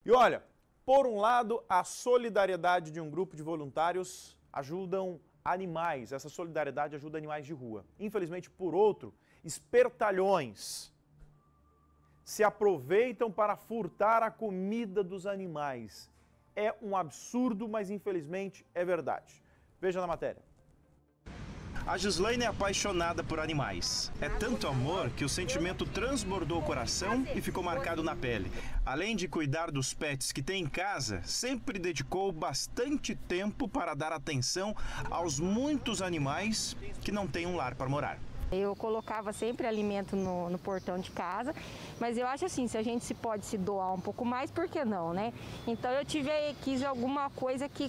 E olha, por um lado, a solidariedade de um grupo de voluntários ajudam animais. Essa solidariedade ajuda animais de rua. Infelizmente, por outro, espertalhões se aproveitam para furtar a comida dos animais. É um absurdo, mas infelizmente é verdade. Veja na matéria. A Gislaine é apaixonada por animais. É tanto amor que o sentimento transbordou o coração e ficou marcado na pele. Além de cuidar dos pets que tem em casa, sempre dedicou bastante tempo para dar atenção aos muitos animais que não têm um lar para morar. Eu colocava sempre alimento no portão de casa, mas eu acho assim, se a gente pode se doar um pouco mais, por que não, né? Então eu quis alguma coisa que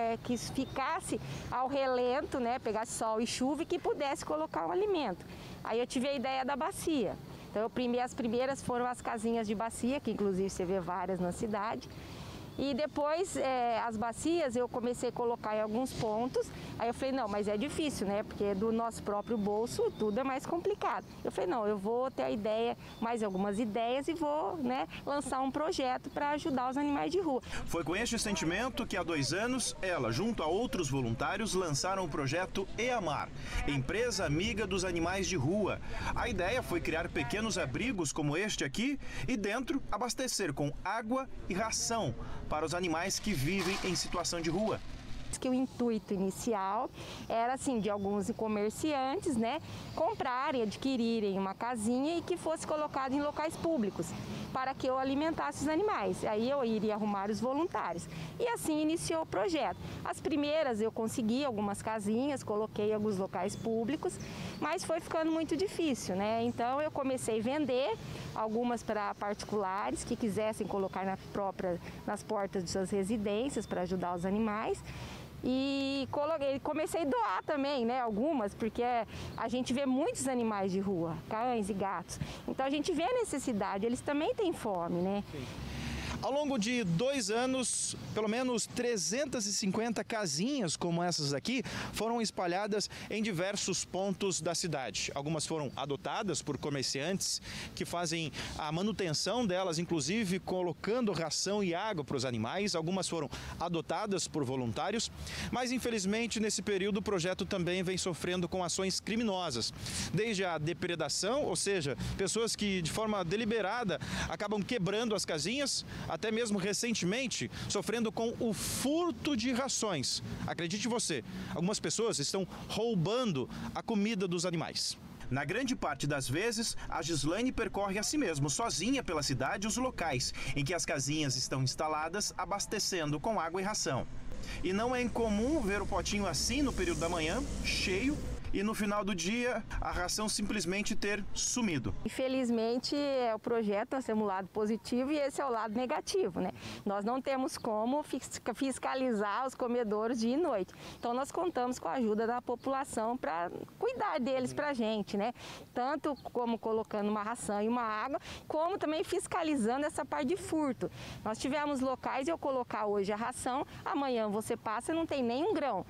ficasse ao relento, né? Pegasse sol e chuva e que pudesse colocar um alimento. Aí eu tive a ideia da bacia. Então as primeiras foram as casinhas de bacia, que inclusive você vê várias na cidade. E depois as bacias eu comecei a colocar em alguns pontos. Aí eu falei, não, mas é difícil, né? Porque do nosso próprio bolso tudo é mais complicado. Eu falei, não, eu vou ter a ideia, mais algumas ideias e vou, né, lançar um projeto para ajudar os animais de rua. Foi com este sentimento que há 2 anos, ela, junto a outros voluntários, lançaram o projeto EAMAR, Empresa Amiga dos Animais de Rua. A ideia foi criar pequenos abrigos como este aqui e dentro abastecer com água e ração para os animais que vivem em situação de rua. Que o intuito inicial era assim de alguns comerciantes, né, comprarem, adquirirem uma casinha e que fosse colocado em locais públicos para que eu alimentasse os animais. Aí eu iria arrumar os voluntários e assim iniciou o projeto. As primeiras eu consegui algumas casinhas, coloquei em alguns locais públicos, mas foi ficando muito difícil, né? Então eu comecei a vender algumas para particulares que quisessem colocar nas portas de suas residências para ajudar os animais. E comecei a doar também, né, algumas, porque a gente vê muitos animais de rua, cães e gatos. Então a gente vê a necessidade, eles também têm fome, né? Sim. Ao longo de 2 anos, pelo menos 350 casinhas como essas aqui foram espalhadas em diversos pontos da cidade. Algumas foram adotadas por comerciantes que fazem a manutenção delas, inclusive colocando ração e água para os animais. Algumas foram adotadas por voluntários, mas infelizmente nesse período o projeto também vem sofrendo com ações criminosas. Desde a depredação, ou seja, pessoas que de forma deliberada acabam quebrando as casinhas, até mesmo recentemente sofrendo com o furto de rações. Acredite você, algumas pessoas estão roubando a comida dos animais. Na grande parte das vezes, a Gislaine percorre a si mesma, sozinha pela cidade, os locais em que as casinhas estão instaladas, abastecendo com água e ração. E não é incomum ver o potinho assim no período da manhã, cheio, e no final do dia a ração simplesmente ter sumido. Infelizmente o projeto nós temos um lado positivo e esse é o lado negativo, né? Nós não temos como fiscalizar os comedouros dia e noite, então nós contamos com a ajuda da população para cuidar deles para a gente, né? Tanto como colocando uma ração e uma água, como também fiscalizando essa parte de furto. Nós tivemos locais de eu colocar hoje a ração, amanhã você passa e não tem nem um grão.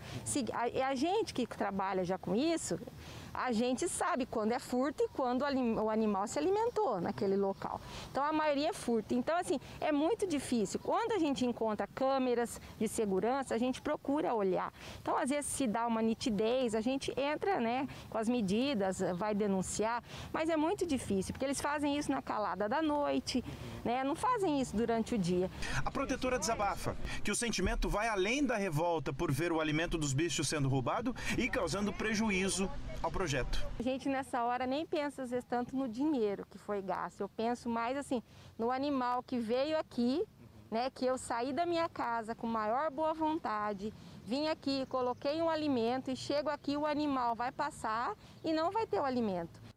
A gente que trabalha já com isso, a gente sabe quando é furto e quando o animal se alimentou naquele local. Então a maioria é furto. Então assim, é muito difícil. Quando a gente encontra câmeras de segurança, a gente procura olhar. Então às vezes se dá uma nitidez, a gente entra, né, com as medidas, vai denunciar, mas é muito difícil, porque eles fazem isso na calada da noite, né, não fazem isso durante o dia. A protetora desabafa que o sentimento vai além da revolta por ver o alimento dos bichos sendo roubado e causando prejuízo ao projeto. A gente nessa hora nem pensa às vezes tanto no dinheiro que foi gasto, eu penso mais assim no animal que veio aqui, né, que eu saí da minha casa com maior boa vontade, vim aqui, coloquei um alimento e chego aqui, o animal vai passar e não vai ter o alimento.